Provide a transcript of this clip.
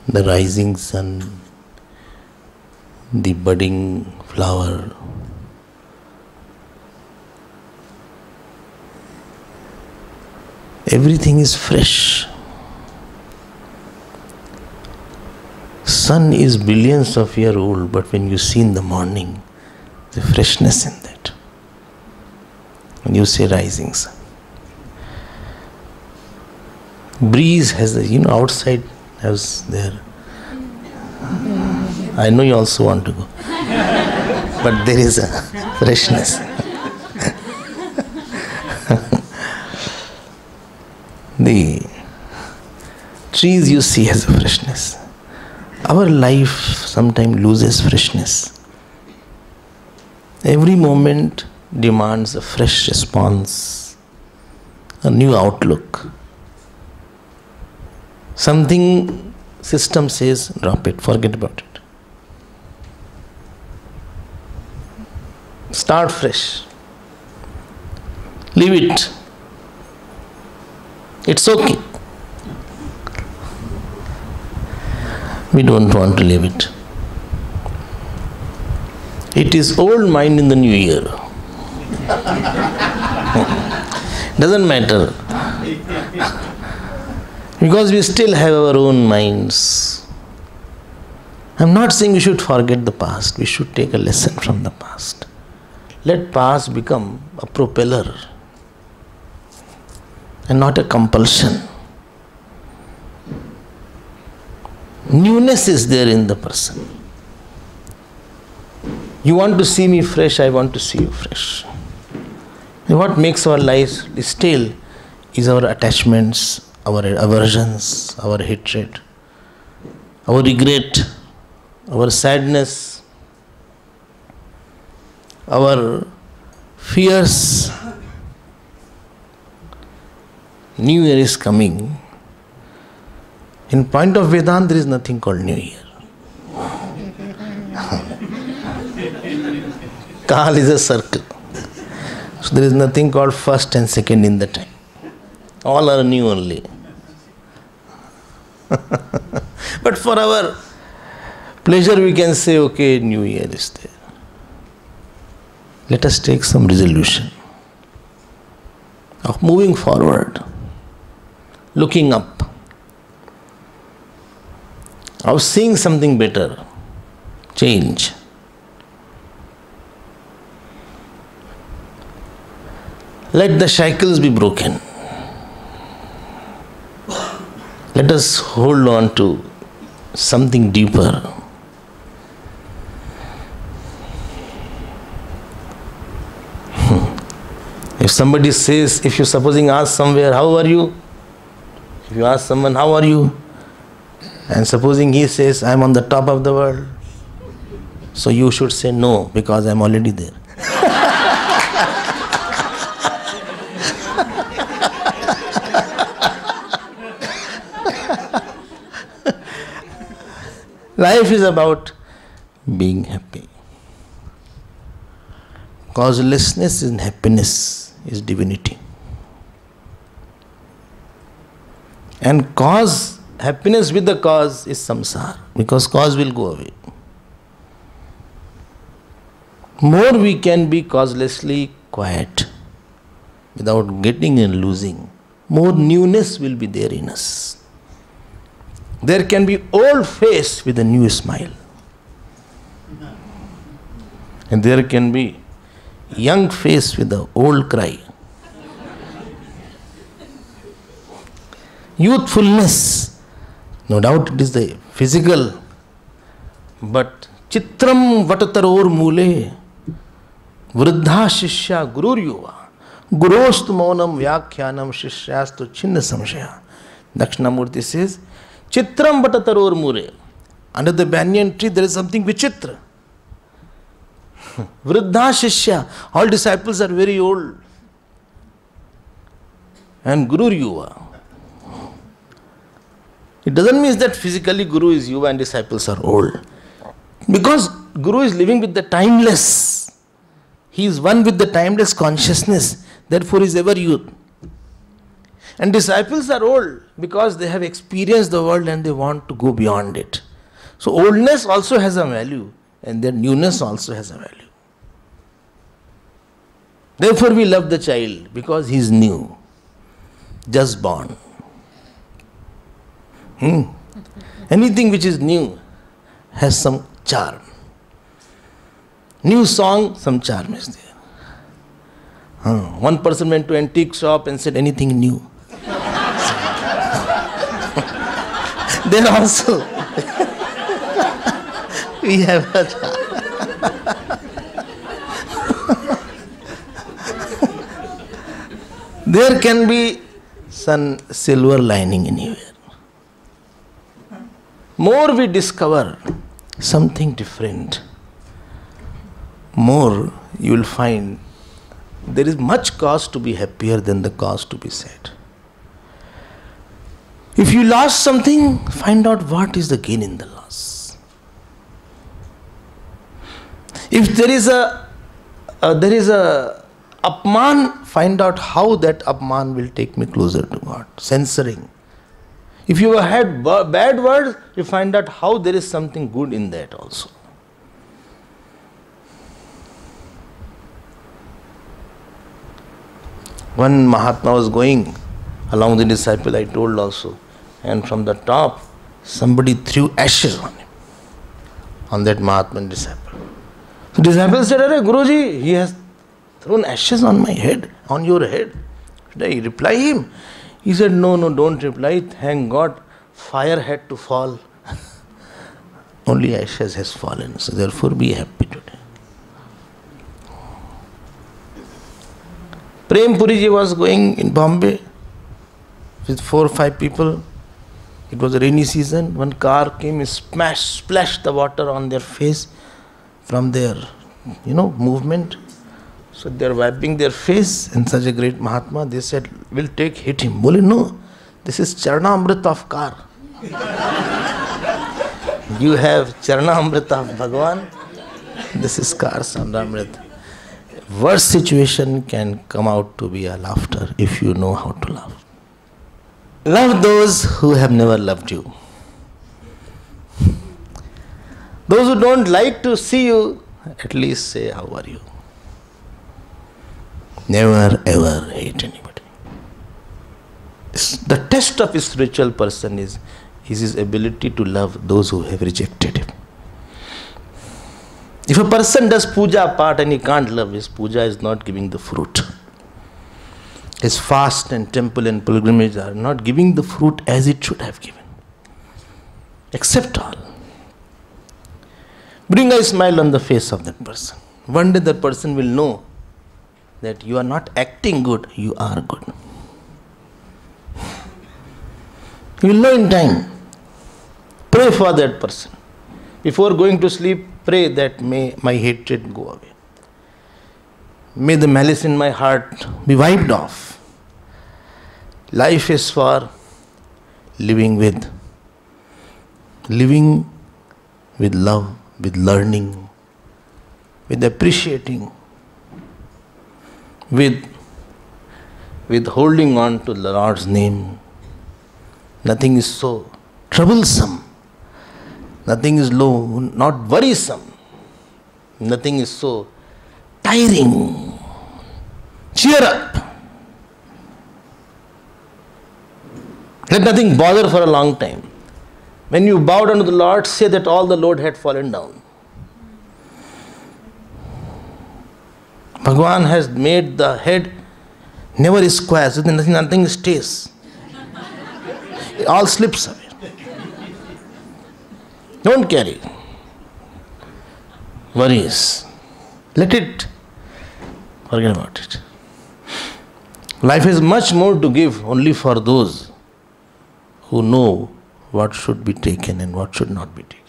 the rising sun, the budding flower. Everything is fresh. Sun is billions of years old, but when you see in the morning, the freshness in that. When you say rising sun. Breeze has, outside has there. I know you also want to go. But there is a freshness. The trees you see has a freshness. Our life sometimes loses freshness. Every moment demands a fresh response, a new outlook. Something system says, drop it, forget about it. Start fresh. Leave it. It's okay. We don't want to leave it. It is old mind in the new year. Doesn't matter. Because we still have our own minds. I'm not saying we should forget the past. We should take a lesson from the past. Let past become a propeller and not a compulsion. Newness is there in the person. You want to see me fresh, I want to see you fresh. And what makes our lives stale is our attachments, our aversions, our hatred, our regret, our sadness, our fears. New Year is coming. In point of Vedanta, there is nothing called New Year. Kal is a circle. So there is nothing called first and second in the time. All are new only. But for our pleasure we can say, okay, New Year is there. Let us take some resolution of moving forward, looking up, of seeing something better, change. Let the shackles be broken. Let us hold on to something deeper. If somebody says, if you supposing ask somewhere, how are you? If you ask someone, how are you? And supposing he says, I am on the top of the world. So you should say no, because I am already there. Life is about being happy. Causelessness in happiness is divinity. And cause, happiness with the cause is samsara, because cause will go away. More we can be causelessly quiet, without getting and losing, more newness will be there in us. There can be old face with a new smile. And there can be young face with the old cry. Youthfulness, no doubt it is the physical, but chitram vatataror mule vruddha shishya gurur yuva gurostu maunam vyakhyanam shishyastu chinna samshaya. Dakshinamurti says, chitram vatataror mule. Under the banyan tree there is something vichitra. Vruddha shishya, all disciples are very old. And gurur yuva. It doesn't mean that physically Guru is Yuva and disciples are old. Because Guru is living with the timeless. He is one with the timeless consciousness. Therefore he is ever youth. And disciples are old. Because they have experienced the world and they want to go beyond it. So oldness also has a value, and their newness also has a value. Therefore we love the child, because he is new, just born. Anything which is new has some charm. New song, some charm is there. One person went to antique shop and said, anything new. Then also we have a charm. There can be some silver lining anywhere. More we discover something different, more you will find there is much cause to be happier than the cause to be sad. If you lost something, find out what is the gain in the loss. If there is a apman, find out how that apman will take me closer to God. Censoring. If you have had bad words, you find out how there is something good in that also. One Mahatma was going along the disciple, I told also, and from the top somebody threw ashes on him, on that Mahatma disciple. The disciple said, "Arey Guruji, he has thrown ashes on my head, on your head. Should I reply him?" He said, no, don't reply. Thank God, fire had to fall. Only ashes has fallen. So therefore be happy today. Prem Puri ji was going in Bombay with 4 or 5 people. It was a rainy season. One car came and splashed the water on their face from their, movement. So they are wiping their face, and such a great Mahatma, they said, we'll hit him. Bole, no, this is Charnamrita of car. You have Charnamrita of Bhagavan, this is car Charnamrita. Worst situation can come out to be a laughter if you know how to laugh. Love those who have never loved you. Those who don't like to see you, at least say, how are you? Never ever hate anybody. The test of a spiritual person is his ability to love those who have rejected him. If a person does puja part and he can't love, his puja is not giving the fruit. His fast and temple and pilgrimage are not giving the fruit as it should have given. Accept all. Bring a smile on the face of that person. One day that person will know that you are not acting good, you are good. You will know in time. Pray for that person. Before going to sleep, pray that may my hatred go away. May the malice in my heart be wiped off. Life is for living with love, with learning, with appreciating, with holding on to the Lord's name. Nothing is so troublesome. Nothing is not worrisome. Nothing is so tiring. Cheer up. Let nothing bother for a long time. When you bow down to the Lord, say that all the load had fallen down. Bhagavan has made the head never square, so nothing stays. It all slips away. Don't carry worries. Let it. Forget about it. Life has much more to give only for those who know what should be taken and what should not be taken.